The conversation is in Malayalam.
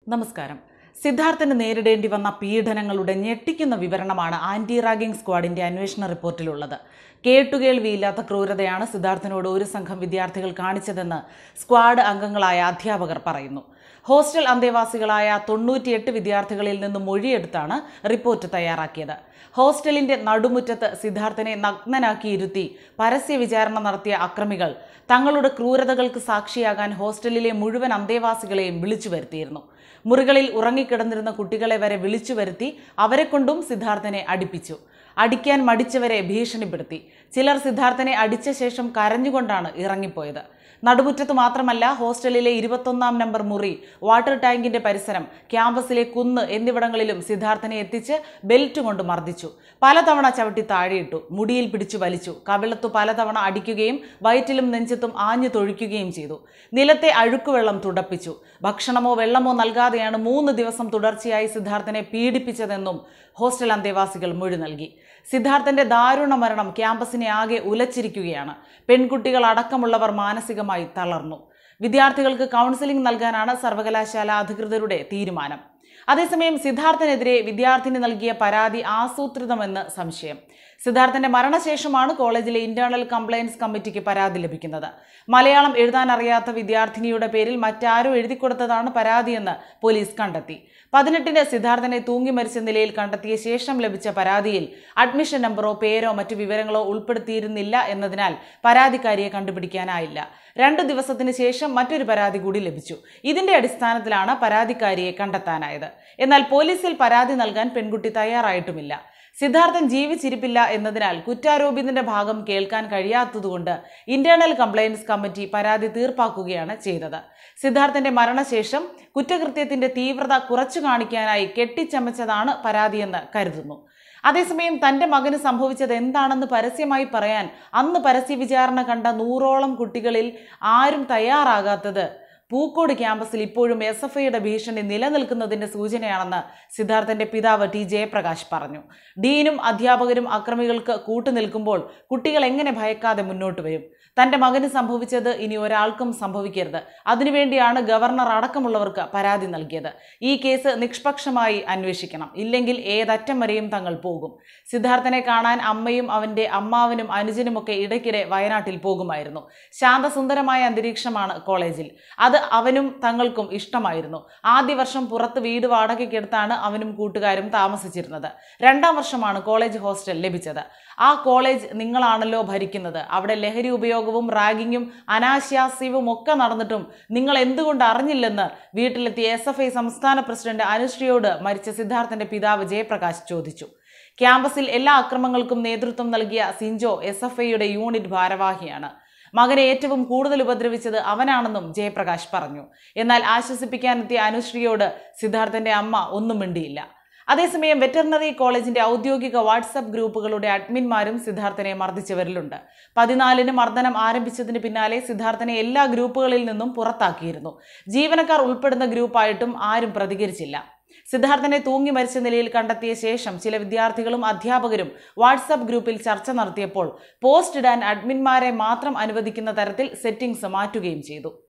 നമസ്കാരം. സിദ്ധാർത്ഥന് നേരിടേണ്ടി വന്ന പീഡനങ്ങളുടെ ഞെട്ടിക്കുന്ന വിവരണമാണ് ആന്റി റാഗിംഗ് സ്ക്വാഡിന്റെ അന്വേഷണ റിപ്പോർട്ടിലുള്ളത്. കേട്ടുകേൾവിയില്ലാത്ത ക്രൂരതയാണ് സിദ്ധാർത്ഥനോട് ഒരു സംഘം വിദ്യാർത്ഥികൾ കാണിച്ചതെന്ന് സ്ക്വാഡ് അംഗങ്ങളായ അധ്യാപകർ പറയുന്നു. ഹോസ്റ്റൽ അന്തേവാസികളായ 98 വിദ്യാർത്ഥികളിൽ നിന്നും മൊഴിയെടുത്താണ് റിപ്പോർട്ട് തയ്യാറാക്കിയത്. ഹോസ്റ്റലിന്റെ നടുമുറ്റത്ത് സിദ്ധാർത്ഥനെ നഗ്നനാക്കിയിരുത്തി പരസ്യ വിചാരണ നടത്തിയ അക്രമികൾ തങ്ങളുടെ ക്രൂരതകൾക്ക് സാക്ഷിയാകാൻ ഹോസ്റ്റലിലെ മുഴുവൻ അന്തേവാസികളെയും വിളിച്ചു വരുത്തിയിരുന്നു. മുറികളിൽ ഉറങ്ങിക്കിടന്നിരുന്ന കുട്ടികളെ വരെ വിളിച്ചു വരുത്തി അവരെക്കൊണ്ടും സിദ്ധാർത്ഥനെ അടിപ്പിച്ചു. അടിക്കാൻ മടിച്ചവരെ ഭീഷണിപ്പെടുത്തി. ചിലർ സിദ്ധാർത്ഥനെ അടിച്ച ശേഷം കരഞ്ഞുകൊണ്ടാണ് ഇറങ്ങിപ്പോയത്. നടുമുറ്റത്ത് മാത്രമല്ല, ഹോസ്റ്റലിലെ 21-ാം നമ്പർ മുറി, വാട്ടർ ടാങ്കിന്റെ പരിസരം, ക്യാമ്പസിലെ കുന്ന് എന്നിവിടങ്ങളിലും സിദ്ധാർത്ഥനെ എത്തിച്ച് ബെൽറ്റ് കൊണ്ട് മർദ്ദിച്ചു. പലതവണ ചവിട്ടി താഴെയിട്ടു. മുടിയിൽ പിടിച്ചു വലിച്ചു. കവിളത്തു പലതവണ അടിക്കുകയും വയറ്റിലും നെഞ്ചത്തും ആഞ്ഞു തൊഴിക്കുകയും ചെയ്തു. നിലത്തെ അഴുക്കുവെള്ളം തുടപ്പിച്ചു. ഭക്ഷണമോ വെള്ളമോ നൽകാതെയാണ് 3 ദിവസം തുടർച്ചയായി സിദ്ധാർത്ഥനെ പീഡിപ്പിച്ചതെന്നും ഹോസ്റ്റൽ അന്തേവാസികൾ മൊഴി നൽകി. സിദ്ധാർത്ഥന്റെ ദാരുണ മരണം ക്യാമ്പസിനെ ആകെ ഉലച്ചിരിക്കുകയാണ്. പെൺകുട്ടികൾ അടക്കമുള്ളവർ മാനസികമായി തളർന്നു. വിദ്യാർത്ഥികൾക്ക് കൗൺസിലിംഗ് നൽകാനാണ് സർവകലാശാല അധികൃതരുടെ തീരുമാനം. അതേസമയം സിദ്ധാർത്ഥനെതിരെ വിദ്യാർത്ഥിനി നൽകിയ പരാതി ആസൂത്രിതമെന്ന് സംശയം. സിദ്ധാർത്ഥന്റെ മരണശേഷമാണ് കോളേജിലെ ഇന്റേണൽ കംപ്ലയൻസ് കമ്മിറ്റിക്ക് പരാതി ലഭിക്കുന്നത്. മലയാളം എഴുതാൻ അറിയാത്ത വിദ്യാർത്ഥിനിയുടെ പേരിൽ മറ്റാരോ എഴുതിക്കൊടുത്തതാണ് പരാതിയെന്ന് പോലീസ് കണ്ടെത്തി. 18-ന് സിദ്ധാർത്ഥനെ തൂങ്ങി മരിച്ച നിലയിൽ കണ്ടെത്തിയ ശേഷം ലഭിച്ച പരാതിയിൽ അഡ്മിഷൻ നമ്പറോ പേരോ മറ്റു വിവരങ്ങളോ ഉൾപ്പെടുത്തിയിരുന്നില്ല എന്നതിനാൽ പരാതിക്കാരിയെ കണ്ടുപിടിക്കാനായില്ല. 2 ദിവസത്തിന് ശേഷം മറ്റൊരു പരാതി കൂടി ലഭിച്ചു. ഇതിന്റെ അടിസ്ഥാനത്തിലാണ് പരാതിക്കാരിയെ കണ്ടെത്താനായത്. എന്നാൽ പോലീസിൽ പരാതി നൽകാൻ പെൺകുട്ടി തയ്യാറായിട്ടുമില്ല. സിദ്ധാർത്ഥൻ ജീവിച്ചിരിപ്പില്ല എന്നതിനാൽ കുറ്റാരോപിതന്റെ ഭാഗം കേൾക്കാൻ കഴിയാത്തതുകൊണ്ട് ഇന്റേണൽ കംപ്ലയൻസ് കമ്മിറ്റി പരാതി തീർപ്പാക്കുകയാണ് ചെയ്തത്. സിദ്ധാർത്ഥന്റെ മരണശേഷം കുറ്റകൃത്യത്തിന്റെ തീവ്രത കുറച്ചു കാണിക്കാനായി കെട്ടിച്ചമച്ചതാണ് പരാതിയെന്ന് കരുതുന്നു. അതേസമയം തന്റെ മകന് സംഭവിച്ചത് എന്താണെന്ന് പരസ്യമായി പറയാൻ അന്ന് പരസ്യ വിചാരണ കണ്ട 100ഓളം കുട്ടികളിൽ ആരും തയ്യാറാകാത്തത് പൂക്കോട് ക്യാമ്പസിൽ ഇപ്പോഴും SFIയുടെ ഭീഷണി നിലനിൽക്കുന്നതിന്റെ സൂചനയാണെന്ന് സിദ്ധാർത്ഥന്റെ പിതാവ് T. ജയപ്രകാശ് പറഞ്ഞു. ഡീനും അധ്യാപകരും അക്രമികൾക്ക് കൂട്ടുനിൽക്കുമ്പോൾ കുട്ടികൾ എങ്ങനെ ഭയക്കാതെ മുന്നോട്ട് വരും? തന്റെ മകന് സംഭവിച്ചത് ഇനി ഒരാൾക്കും സംഭവിക്കരുത്. അതിനുവേണ്ടിയാണ് ഗവർണർ അടക്കമുള്ളവർക്ക് പരാതി നൽകിയത്. ഈ കേസ് നിഷ്പക്ഷമായി അന്വേഷിക്കണം. ഇല്ലെങ്കിൽ ഏതറ്റം വരെയും തങ്ങൾ പോകും. സിദ്ധാർത്ഥനെ കാണാൻ അമ്മയും അവന്റെ അമ്മാവനും അനുജനുമൊക്കെ ഇടയ്ക്കിടെ വയനാട്ടിൽ പോകുമായിരുന്നു. ശാന്തസുന്ദരമായ അന്തരീക്ഷമാണ് കോളേജിൽ. അത് അവനും തങ്ങൾക്കും ഇഷ്ടമായിരുന്നു. ആദ്യ വർഷം പുറത്ത് വീട് വാടകയ്ക്കെടുത്താണ് അവനും കൂട്ടുകാരും താമസിച്ചിരുന്നത്. 2-ാം വർഷമാണ് കോളേജ് ഹോസ്റ്റൽ ലഭിച്ചത്. ആ കോളേജ് നിങ്ങളാണല്ലോ ഭരിക്കുന്നത്. അവിടെ ലഹരി ഉപയോഗവും റാഗിങ്ങും അനാശാസ്യവും ഒക്കെ നടന്നിട്ടും നിങ്ങൾ എന്തുകൊണ്ട് അറിഞ്ഞില്ലെന്ന് വീട്ടിലെത്തിയ SFI സംസ്ഥാന പ്രസിഡന്റ് അനുശ്രീയോട് മരിച്ച സിദ്ധാർത്ഥന്റെ പിതാവ് ജയപ്രകാശ് ചോദിച്ചു. ക്യാമ്പസിൽ എല്ലാ അക്രമങ്ങൾക്കും നേതൃത്വം നൽകിയ സിഞ്ചോ SFIയുടെ യൂണിറ്റ് ഭാരവാഹിയാണ്. മകനെ ഏറ്റവും കൂടുതൽ ഉപദ്രവിച്ചത് അവനാണെന്നും ജയപ്രകാശ് പറഞ്ഞു. എന്നാൽ ആശ്വസിപ്പിക്കാനെത്തിയ അനുശ്രീയോട് സിദ്ധാർത്ഥന്റെ അമ്മ ഒന്നും മിണ്ടിയില്ല. അതേസമയം വെറ്ററിനറി കോളേജിന്റെ ഔദ്യോഗിക വാട്സ്ആപ്പ് ഗ്രൂപ്പുകളുടെ അഡ്മിന്മാരും സിദ്ധാർത്ഥനെ മർദ്ദിച്ചവരിലുണ്ട്. 14-ന് മർദ്ദനം ആരംഭിച്ചതിന് പിന്നാലെ സിദ്ധാർത്ഥനെ എല്ലാ ഗ്രൂപ്പുകളിൽ നിന്നും പുറത്താക്കിയിരുന്നു. ജീവനക്കാർ ഉൾപ്പെടുന്ന ഗ്രൂപ്പായിട്ടും ആരും പ്രതികരിച്ചില്ല. സിദ്ധാർത്ഥനെ തൂങ്ങി മരിച്ച നിലയിൽ കണ്ടെത്തിയ ശേഷം ചില വിദ്യാർത്ഥികളും അധ്യാപകരും വാട്സ്ആപ്പ് ഗ്രൂപ്പിൽ ചർച്ച നടത്തിയപ്പോൾ പോസ്റ്റ് ഇടാൻ അഡ്മിന്മാരെ മാത്രം അനുവദിക്കുന്ന തരത്തിൽ സെറ്റിംഗ്സ് മാറ്റുകയും ചെയ്തു.